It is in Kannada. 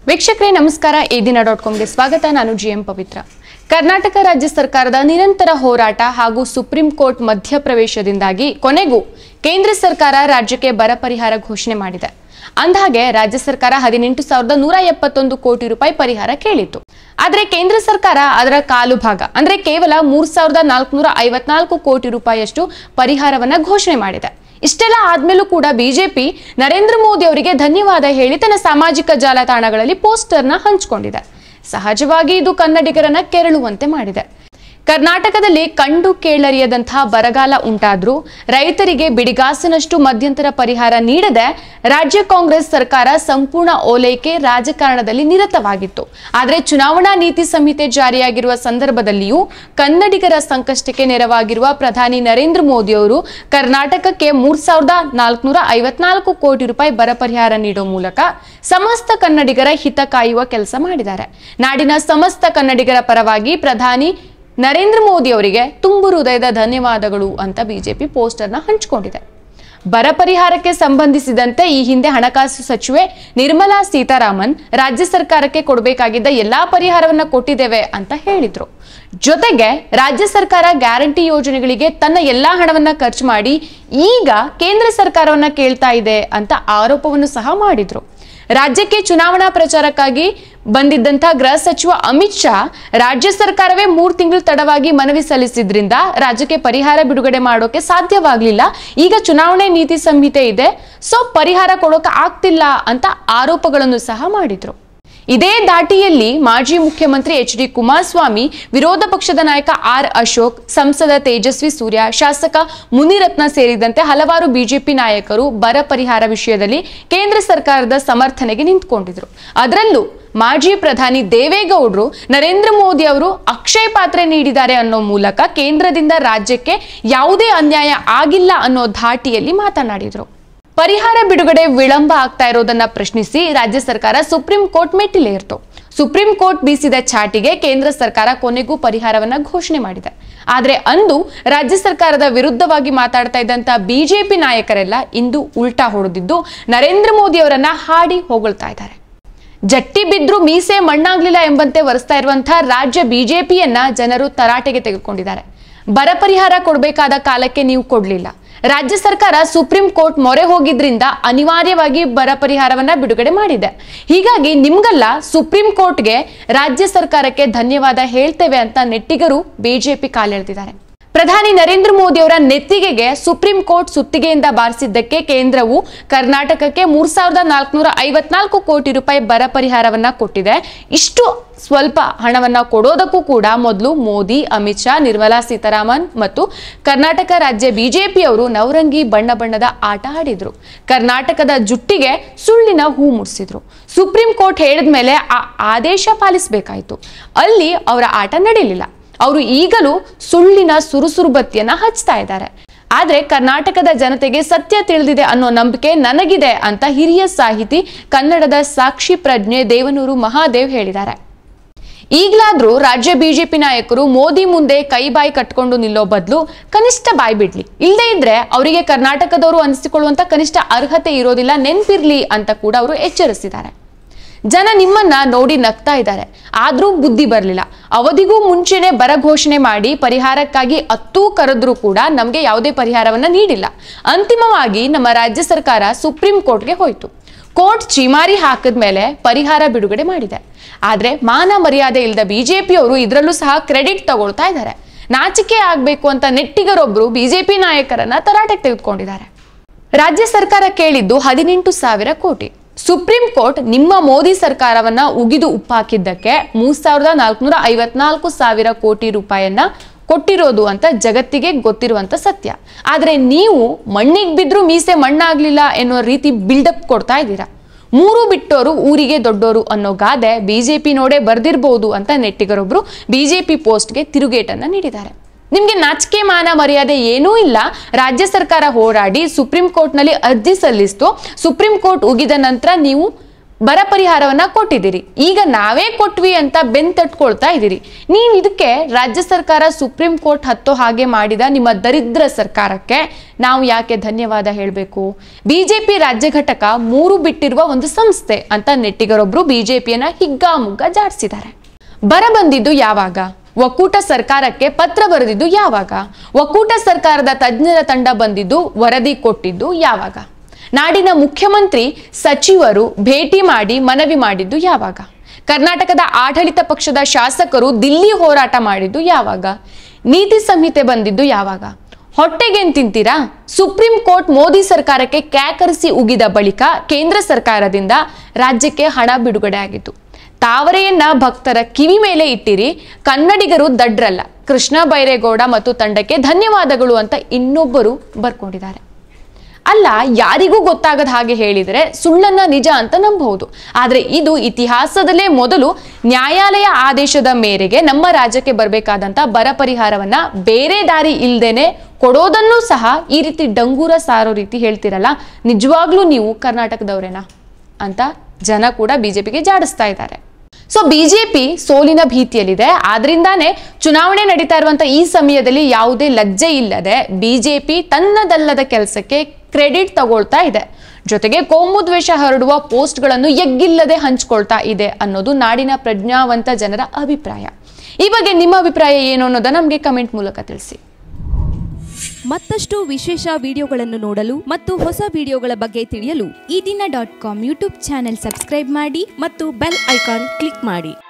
ವೀಕ್ಷಕರೇ ನಮಸ್ಕಾರ ಎದಿನ.com ಗೆ ಸ್ವಾಗತ. ನಾನು ಜಿಎಂ ಪವಿತ್ರ. ಕರ್ನಾಟಕ ರಾಜ್ಯ ಸರ್ಕಾರದ ನಿರಂತರ ಹೋರಾಟ ಹಾಗೂ ಸುಪ್ರೀಂ ಕೋರ್ಟ್ ಮಧ್ಯಪ್ರವೇಶದಿಂದಾಗಿ ಕೊನೆಗೂ ಕೇಂದ್ರ ಸರ್ಕಾರ ರಾಜ್ಯಕ್ಕೆ ಬರ ಪರಿಹಾರ ಘೋಷಣೆ ಮಾಡಿದೆ. ಅಂದಹಾಗೆ ರಾಜ್ಯ ಸರ್ಕಾರ 18,171 ಕೋಟಿ ರೂಪಾಯಿ ಪರಿಹಾರ ಕೇಳಿತ್ತು. ಆದರೆ ಕೇಂದ್ರ ಸರ್ಕಾರ ಅದರ ಕಾಲು ಭಾಗ ಅಂದ್ರೆ ಕೇವಲ 3,454 ಕೋಟಿ ರೂಪಾಯಿಯಷ್ಟು ಪರಿಹಾರವನ್ನ ಘೋಷಣೆ ಮಾಡಿದೆ. ಇಷ್ಟೆಲ್ಲ ಆದ್ಮೇಲೂ ಕೂಡ ಬಿಜೆಪಿ ನರೇಂದ್ರ ಮೋದಿ ಅವರಿಗೆ ಧನ್ಯವಾದ ಹೇಳಿ ತನ್ನ ಸಾಮಾಜಿಕ ಜಾಲತಾಣಗಳಲ್ಲಿ ಪೋಸ್ಟರ್ನ ಹಂಚಿಕೊಂಡಿದೆ. ಸಹಜವಾಗಿ ಇದು ಕನ್ನಡಿಗರನ್ನ ಕೆರಳುವಂತೆ ಮಾಡಿದೆ. ಕರ್ನಾಟಕದಲ್ಲಿ ಕಂಡು ಕೇಳರಿಯದಂತಹ ಬರಗಾಲ ಉಂಟಾದ್ರೂ ರೈತರಿಗೆ ಬಿಡಿಗಾಸಿನಷ್ಟು ಮಧ್ಯಂತರ ಪರಿಹಾರ ನೀಡದೆ ರಾಜ್ಯ ಕಾಂಗ್ರೆಸ್ ಸರ್ಕಾರ ಸಂಪೂರ್ಣ ಓಲೈಕೆ ರಾಜಕಾರಣದಲ್ಲಿ ನಿರತವಾಗಿತ್ತು. ಆದರೆ ಚುನಾವಣಾ ನೀತಿ ಸಂಹಿತೆ ಜಾರಿಯಾಗಿರುವ ಸಂದರ್ಭದಲ್ಲಿಯೂ ಕನ್ನಡಿಗರ ಸಂಕಷ್ಟಕ್ಕೆ ನೆರವಾಗಿರುವ ಪ್ರಧಾನಿ ನರೇಂದ್ರ ಮೋದಿ ಅವರು ಕರ್ನಾಟಕಕ್ಕೆ 3,454 ಕೋಟಿ ರೂಪಾಯಿ ಬರ ಪರಿಹಾರ ನೀಡುವ ಮೂಲಕ ಸಮಸ್ತ ಕನ್ನಡಿಗರ ಹಿತ ಕಾಯುವ ಕೆಲಸ ಮಾಡಿದ್ದಾರೆ. ನಾಡಿನ ಸಮಸ್ತ ಕನ್ನಡಿಗರ ಪರವಾಗಿ ಪ್ರಧಾನಿ ನರೇಂದ್ರ ಮೋದಿ ಅವರಿಗೆ ತುಂಬು ಹೃದಯದ ಧನ್ಯವಾದಗಳು ಅಂತ ಬಿಜೆಪಿ ಪೋಸ್ಟರ್ನ ಹಂಚಿಕೊಂಡಿದೆ. ಬರ ಪರಿಹಾರಕ್ಕೆ ಸಂಬಂಧಿಸಿದಂತೆ ಈ ಹಿಂದೆ ಹಣಕಾಸು ಸಚಿವೆ ನಿರ್ಮಲಾ ಸೀತಾರಾಮನ್ ರಾಜ್ಯ ಸರ್ಕಾರಕ್ಕೆ ಕೊಡಬೇಕಾಗಿದ್ದ ಎಲ್ಲಾ ಪರಿಹಾರವನ್ನ ಕೊಟ್ಟಿದ್ದೇವೆ ಅಂತ ಹೇಳಿದ್ರು. ಜೊತೆಗೆ ರಾಜ್ಯ ಸರ್ಕಾರ ಗ್ಯಾರಂಟಿ ಯೋಜನೆಗಳಿಗೆ ತನ್ನ ಎಲ್ಲಾ ಹಣವನ್ನ ಖರ್ಚು ಮಾಡಿ ಈಗ ಕೇಂದ್ರ ಸರ್ಕಾರವನ್ನ ಕೇಳ್ತಾ ಇದೆ ಅಂತ ಆರೋಪವನ್ನು ಸಹ ಮಾಡಿದ್ರು. ರಾಜ್ಯಕ್ಕೆ ಚುನಾವಣಾ ಪ್ರಚಾರಕ್ಕಾಗಿ ಬಂದಿದ್ದಂತ ಗೃಹ ಸಚಿವ ಅಮಿತ್ ಶಾ ರಾಜ್ಯ ಸರ್ಕಾರವೇ 3 ತಿಂಗಳು ತಡವಾಗಿ ಮನವಿ ಸಲ್ಲಿಸಿದ್ರಿಂದ ರಾಜ್ಯಕ್ಕೆ ಪರಿಹಾರ ಬಿಡುಗಡೆ ಮಾಡೋಕೆ ಸಾಧ್ಯವಾಗಲಿಲ್ಲ. ಈಗ ಚುನಾವಣೆ ನೀತಿ ಸಂಹಿತೆ ಇದೆ, ಸೊ ಪರಿಹಾರ ಕೊಡೋಕೆ ಆಗ್ತಿಲ್ಲ ಅಂತ ಆರೋಪಗಳನ್ನು ಸಹ ಮಾಡಿದ್ರು. ಇದೇ ದಾಟಿಯಲ್ಲಿ ಮಾಜಿ ಮುಖ್ಯಮಂತ್ರಿ ಎಚ್.ಡಿ. ಕುಮಾರಸ್ವಾಮಿ, ವಿರೋಧ ಪಕ್ಷದ ನಾಯಕ ಆರ್ ಅಶೋಕ್, ಸಂಸದ ತೇಜಸ್ವಿ ಸೂರ್ಯ, ಶಾಸಕ ಮುನಿರತ್ನ ಸೇರಿದಂತೆ ಹಲವಾರು ಬಿಜೆಪಿ ನಾಯಕರು ಬರ ಪರಿಹಾರ ವಿಷಯದಲ್ಲಿ ಕೇಂದ್ರ ಸರ್ಕಾರದ ಸಮರ್ಥನೆಗೆ ನಿಂತುಕೊಂಡಿದ್ರು. ಅದರಲ್ಲೂ ಮಾಜಿ ಪ್ರಧಾನಿ ದೇವೇಗೌಡರು ನರೇಂದ್ರ ಮೋದಿ ಅವರು ಅಕ್ಷಯ ಪಾತ್ರೆ ನೀಡಿದ್ದಾರೆ ಅನ್ನೋ ಮೂಲಕ ಕೇಂದ್ರದಿಂದ ರಾಜ್ಯಕ್ಕೆ ಯಾವುದೇ ಅನ್ಯಾಯ ಆಗಿಲ್ಲ ಅನ್ನೋ ಧಾಟಿಯಲ್ಲಿ ಮಾತನಾಡಿದ್ರು. ಪರಿಹಾರ ಬಿಡುಗಡೆ ವಿಳಂಬ ಆಗ್ತಾ ಇರೋದನ್ನ ಪ್ರಶ್ನಿಸಿ ರಾಜ್ಯ ಸರ್ಕಾರ ಸುಪ್ರೀಂ ಕೋರ್ಟ್ ಮೆಟ್ಟಿಲೇರಿತು. ಸುಪ್ರೀಂ ಕೋರ್ಟ್ ಬೀಸಿದ ಚಾಟಿಗೆ ಕೇಂದ್ರ ಸರ್ಕಾರ ಕೊನೆಗೂ ಪರಿಹಾರವನ್ನ ಘೋಷಣೆ ಮಾಡಿದೆ. ಆದ್ರೆ ಅಂದು ರಾಜ್ಯ ಸರ್ಕಾರದ ವಿರುದ್ಧವಾಗಿ ಮಾತಾಡ್ತಾ ಇದ್ದಂತ ಬಿಜೆಪಿ ನಾಯಕರೆಲ್ಲ ಇಂದು ಉಲ್ಟಾ ಹೊಡೆದಿದ್ದು ನರೇಂದ್ರ ಮೋದಿ ಅವರನ್ನ ಹಾಡಿ ಹೊಗಳ್ತಾ ಇದ್ದಾರೆ. ಜಟ್ಟಿ ಬಿದ್ರು ಮೀಸೆ ಮಣ್ಣಾಗ್ಲಿಲ್ಲ ಎಂಬಂತೆ ವರಿಸ್ತಾ ಇರುವಂತಹ ರಾಜ್ಯ ಬಿಜೆಪಿಯನ್ನ ಜನರು ತರಾಟೆಗೆ ತೆಗೆದುಕೊಂಡಿದ್ದಾರೆ. ಬರ ಪರಿಹಾರ ಕೊಡಬೇಕಾದ ಕಾಲಕ್ಕೆ ನೀವು ಕೊಡ್ಲಿಲ್ಲ. ರಾಜ್ಯ ಸರ್ಕಾರ ಸುಪ್ರೀಂ ಕೋರ್ಟ್ ಮೊರೆ ಹೋಗಿದ್ರಿಂದ ಅನಿವಾರ್ಯವಾಗಿ ಬರ ಪರಿಹಾರವನ್ನ ಬಿಡುಗಡೆ ಮಾಡಿದೆ. ಹೀಗಾಗಿ ನಿಮ್ಗೆಲ್ಲ ಸುಪ್ರೀಂ ಕೋರ್ಟ್ಗೆ ರಾಜ್ಯ ಸರ್ಕಾರಕ್ಕೆ ಧನ್ಯವಾದ ಹೇಳ್ತೇವೆ ಅಂತ ನೆಟ್ಟಿಗರು ಬಿಜೆಪಿ ಕಾಲೆಳೆದಿದ್ದಾರೆ. ಪ್ರಧಾನಿ ನರೇಂದ್ರ ಮೋದಿ ಅವರ ನೆತ್ತಿಗೆಗೆ ಸುಪ್ರೀಂ ಕೋರ್ಟ್ ಸುತ್ತಿಗೆಯಿಂದ ಬಾರಿಸಿದ್ದಕ್ಕೆ ಕೇಂದ್ರವು ಕರ್ನಾಟಕಕ್ಕೆ 3,454 ಕೋಟಿ ರೂಪಾಯಿ ಬರ ಪರಿಹಾರವನ್ನ ಕೊಟ್ಟಿದೆ. ಇಷ್ಟು ಸ್ವಲ್ಪ ಹಣವನ್ನ ಕೊಡೋದಕ್ಕೂ ಕೂಡ ಮೊದಲು ಮೋದಿ, ಅಮಿತ್ ಶಾ, ನಿರ್ಮಲಾ ಸೀತಾರಾಮನ್ ಮತ್ತು ಕರ್ನಾಟಕ ರಾಜ್ಯ ಬಿಜೆಪಿ ಅವರು ನವರಂಗಿ ಬಣ್ಣ ಬಣ್ಣದ ಆಟ ಆಡಿದ್ರು. ಕರ್ನಾಟಕದ ಜುಟ್ಟಿಗೆ ಸುಳ್ಳಿನ ಹೂ ಮುಡಿಸಿದ್ರು. ಸುಪ್ರೀಂ ಕೋರ್ಟ್ ಹೇಳಿದ ಮೇಲೆ ಆ ಆದೇಶ ಪಾಲಿಸಬೇಕಾಯಿತು. ಅಲ್ಲಿ ಅವರ ಆಟ ನಡೆಯಲಿಲ್ಲ. ಅವರು ಈಗಲೂ ಸುಳ್ಳಿನ ಸುರುಸುರು ಬತ್ತಿಯನ್ನ ಹಚ್ತಾ ಇದ್ದಾರೆ. ಆದ್ರೆ ಕರ್ನಾಟಕದ ಜನತೆಗೆ ಸತ್ಯ ತಿಳಿದಿದೆ ಅನ್ನೋ ನಂಬಿಕೆ ನನಗಿದೆ ಅಂತ ಹಿರಿಯ ಸಾಹಿತಿ, ಕನ್ನಡದ ಸಾಕ್ಷಿ ಪ್ರಜ್ಞೆ ದೇವನೂರು ಮಹಾದೇವ್ ಹೇಳಿದ್ದಾರೆ. ಈಗಲಾದ್ರೂ ರಾಜ್ಯ ಬಿಜೆಪಿ ನಾಯಕರು ಮೋದಿ ಮುಂದೆ ಕೈ ಬಾಯಿ ಕಟ್ಕೊಂಡು ನಿಲ್ಲೋ ಬದಲು ಕನಿಷ್ಠ ಬಾಯಿ ಬಿಡ್ಲಿ. ಇಲ್ಲದೆ ಇದ್ರೆ ಅವರಿಗೆ ಕರ್ನಾಟಕದವರು ಅನಿಸಿಕೊಳ್ಳುವಂತ ಕನಿಷ್ಠ ಅರ್ಹತೆ ಇರೋದಿಲ್ಲ, ನೆನ್ಪಿರ್ಲಿ ಅಂತ ಕೂಡ ಅವರು ಎಚ್ಚರಿಸಿದ್ದಾರೆ. ಜನ ನಿಮ್ಮನ್ನ ನೋಡಿ ನಗ್ತಾ ಇದ್ದಾರೆ, ಆದ್ರೂ ಬುದ್ಧಿ ಬರಲಿಲ್ಲ. ಅವಧಿಗೂ ಮುಂಚೆನೆ ಬರ ಘೋಷಣೆ ಮಾಡಿ ಪರಿಹಾರಕ್ಕಾಗಿ ಅತ್ತೂ ಕರೆದ್ರೂ ಕೂಡ ನಮ್ಗೆ ಯಾವುದೇ ಪರಿಹಾರವನ್ನ ನೀಡಿಲ್ಲ. ಅಂತಿಮವಾಗಿ ನಮ್ಮ ರಾಜ್ಯ ಸರ್ಕಾರ ಸುಪ್ರೀಂ ಕೋರ್ಟ್ಗೆ ಹೋಯ್ತು. ಕೋರ್ಟ್ ಚೀಮಾರಿ ಹಾಕಿದ ಮೇಲೆ ಪರಿಹಾರ ಬಿಡುಗಡೆ ಮಾಡಿದೆ. ಆದ್ರೆ ಮಾನ ಮರ್ಯಾದೆ ಇಲ್ಲದ ಬಿಜೆಪಿಯವರು ಇದರಲ್ಲೂ ಸಹ ಕ್ರೆಡಿಟ್ ತಗೊಳ್ತಾ ಇದ್ದಾರೆ. ನಾಚಿಕೆ ಆಗ್ಬೇಕು ಅಂತ ನೆಟ್ಟಿಗರೊಬ್ರು ಬಿಜೆಪಿ ನಾಯಕರನ್ನ ತರಾಟೆಗೆ ತೆಗೆದುಕೊಂಡಿದ್ದಾರೆ. ರಾಜ್ಯ ಸರ್ಕಾರ ಕೇಳಿದ್ದು 18,000 ಕೋಟಿ. ಸುಪ್ರೀಂ ಕೋರ್ಟ್ ನಿಮ್ಮ ಮೋದಿ ಸರ್ಕಾರವನ್ನ ಉಗಿದು ಉಪ್ಪಾಕಿದ್ದಕ್ಕೆ 3,454 ಕೋಟಿ ರೂಪಾಯಿಯನ್ನ ಕೊಟ್ಟಿರೋದು ಅಂತ ಜಗತ್ತಿಗೆ ಗೊತ್ತಿರುವಂತ ಸತ್ಯ. ಆದ್ರೆ ನೀವು ಮಣ್ಣಿಗೆ ಬಿದ್ರು ಮೀಸೆ ಮಣ್ಣಾಗ್ಲಿಲ್ಲ ಎನ್ನುವ ರೀತಿ ಬಿಲ್ಡಪ್ ಕೊಡ್ತಾ ಇದ್ದೀರಾ. 3 ಬಿಟ್ಟೋರು ಊರಿಗೆ ದೊಡ್ಡೋರು ಅನ್ನೋ ಗಾದೆ ಬಿಜೆಪಿ ನೋಡೇ ಬರ್ದಿರ್ಬೋದು ಅಂತ ನೆಟ್ಟಿಗರೊಬ್ರು ಬಿಜೆಪಿ ಪೋಸ್ಟ್ಗೆ ತಿರುಗೇಟನ್ನ ನೀಡಿದ್ದಾರೆ. ನಿಮ್ಗೆ ನಾಚಿಕೆ ಮಾನ ಮರ್ಯಾದೆ ಏನೂ ಇಲ್ಲ. ರಾಜ್ಯ ಸರ್ಕಾರ ಹೋರಾಡಿ ಸುಪ್ರೀಂ ಕೋರ್ಟ್ ನಲ್ಲಿ ಅರ್ಜಿ ಸಲ್ಲಿಸಿತು. ಸುಪ್ರೀಂ ಕೋರ್ಟ್ ಉಗಿದ ನಂತರ ನೀವು ಬರ ಪರಿಹಾರವನ್ನ ಕೊಟ್ಟಿದ್ದೀರಿ, ಈಗ ನಾವೇ ಕೊಟ್ವಿ ಅಂತ ಬೆಂತಟ್ಕೊಳ್ತಾ ಇದ್ದೀರಿ. ನೀವು ಇದಕ್ಕೆ ರಾಜ್ಯ ಸರ್ಕಾರ ಸುಪ್ರೀಂ ಕೋರ್ಟ್ ಹತ್ತೋ ಹಾಗೆ ಮಾಡಿದ ನಿಮ್ಮ ದರಿದ್ರ ಸರ್ಕಾರಕ್ಕೆ ನಾವು ಯಾಕೆ ಧನ್ಯವಾದ ಹೇಳಬೇಕು? ಬಿಜೆಪಿ ರಾಜ್ಯ ಘಟಕ 3 ಬಿಟ್ಟಿರುವ ಒಂದು ಸಂಸ್ಥೆ ಅಂತ ನೆಟ್ಟಿಗರೊಬ್ರು ಬಿಜೆಪಿಯನ್ನ ಹಿಗ್ಗಾಮುಗ್ಗ ಜಾಡಿಸಿದ್ದಾರೆ. ಬರ ಬಂದಿದ್ದು ಯಾವಾಗ? ಒಕ್ಕೂಟ ಸರ್ಕಾರಕ್ಕೆ ಪತ್ರ ಬರೆದಿದ್ದು ಯಾವಾಗ? ಒಕ್ಕೂಟ ಸರ್ಕಾರದ ತಜ್ಞರ ತಂಡ ಬಂದಿದ್ದು ವರದಿ ಕೊಟ್ಟಿದ್ದು ಯಾವಾಗ? ನಾಡಿನ ಮುಖ್ಯಮಂತ್ರಿ ಸಚಿವರು ಭೇಟಿ ಮಾಡಿ ಮನವಿ ಮಾಡಿದ್ದು ಯಾವಾಗ? ಕರ್ನಾಟಕದ ಆಡಳಿತ ಪಕ್ಷದ ಶಾಸಕರು ದಿಲ್ಲಿ ಹೋರಾಟ ಮಾಡಿದ್ದು ಯಾವಾಗ? ನೀತಿ ಸಂಹಿತೆ ಬಂದಿದ್ದು ಯಾವಾಗ? ಹೊಟ್ಟೆಗೇನ್ ತಿಂತೀರಾ? ಸುಪ್ರೀಂ ಕೋರ್ಟ್ ಮೋದಿ ಸರ್ಕಾರಕ್ಕೆ ಕ್ಯಾಕರಿಸಿ ಉಗಿದ ಬಳಿಕ ಕೇಂದ್ರ ಸರ್ಕಾರದಿಂದ ರಾಜ್ಯಕ್ಕೆ ಹಣ ಬಿಡುಗಡೆ ಆಗಿತ್ತು. ತಾವರೆಯನ್ನ ಭಕ್ತರ ಕಿವಿ ಮೇಲೆ ಇಟ್ಟಿರಿ, ಕನ್ನಡಿಗರು ದಡ್ರಲ್ಲ, ಕೃಷ್ಣ ಬೈರೇಗೌಡ ಮತ್ತು ತಂಡಕ್ಕೆ ಧನ್ಯವಾದಗಳು ಅಂತ ಇನ್ನೊಬ್ಬರು ಬರ್ಕೊಂಡಿದ್ದಾರೆ. ಅಲ್ಲ, ಯಾರಿಗೂ ಗೊತ್ತಾಗದ ಹಾಗೆ ಹೇಳಿದರೆ ಸುಳ್ಳನ್ನ ನಿಜ ಅಂತ ನಂಬಬಹುದು. ಆದ್ರೆ ಇದು ಇತಿಹಾಸದಲ್ಲೇ ಮೊದಲು ನ್ಯಾಯಾಲಯ ಆದೇಶದ ಮೇರೆಗೆ ನಮ್ಮ ರಾಜ್ಯಕ್ಕೆ ಬರಬೇಕಾದಂತ ಬರ ಪರಿಹಾರವನ್ನ ಬೇರೆ ದಾರಿ ಇಲ್ದೇನೆ ಕೊಡೋದನ್ನು ಸಹ ಈ ರೀತಿ ಡಂಗೂರ ಸಾರೋ ರೀತಿ ಹೇಳ್ತಿರಲ್ಲ, ನಿಜವಾಗ್ಲೂ ನೀವು ಕರ್ನಾಟಕದವರೇನಾ ಅಂತ ಜನ ಕೂಡ ಬಿಜೆಪಿಗೆ ಜಾಡಿಸ್ತಾ ಇದ್ದಾರೆ. ಸೊ ಬಿಜೆಪಿ ಸೋಲಿನ ಭೀತಿಯಲ್ಲಿದೆ. ಆದ್ರಿಂದಾನೇ ಚುನಾವಣೆ ನಡೀತಾ ಇರುವಂತ ಈ ಸಮಯದಲ್ಲಿ ಯಾವುದೇ ಲಜ್ಜೆ ಇಲ್ಲದೆ ಬಿಜೆಪಿ ತನ್ನದಲ್ಲದ ಕೆಲಸಕ್ಕೆ ಕ್ರೆಡಿಟ್ ತಗೊಳ್ತಾ ಇದೆ. ಜೊತೆಗೆ ಕೋಮುದ್ವೇಷ ಹರಡುವ ಪೋಸ್ಟ್ಗಳನ್ನು ಎಗ್ಗಿಲ್ಲದೆ ಹಂಚ್ಕೊಳ್ತಾ ಇದೆ ಅನ್ನೋದು ನಾಡಿನ ಪ್ರಜ್ಞಾವಂತ ಜನರ ಅಭಿಪ್ರಾಯ. ಈ ಬಗ್ಗೆ ನಿಮ್ಮ ಅಭಿಪ್ರಾಯ ಏನು ಅನ್ನೋದನ್ನ ನಮಗೆ ಕಮೆಂಟ್ ಮೂಲಕ ತಿಳಿಸಿ. ಮತ್ತಷ್ಟು ವಿಶೇಷ ವಿಡಿಯೋಗಳನ್ನು ನೋಡಲು ಮತ್ತು ಹೊಸ ವಿಡಿಯೋಗಳ ಬಗ್ಗೆ ತಿಳಿಯಲು ಈ ದಿನ .com ಯೂಟ್ಯೂಬ್ ಚಾನೆಲ್ ಸಬ್ಸ್ಕ್ರೈಬ್ ಮಾಡಿ ಮತ್ತು ಬೆಲ್ ಐಕಾನ್ ಕ್ಲಿಕ್ ಮಾಡಿ.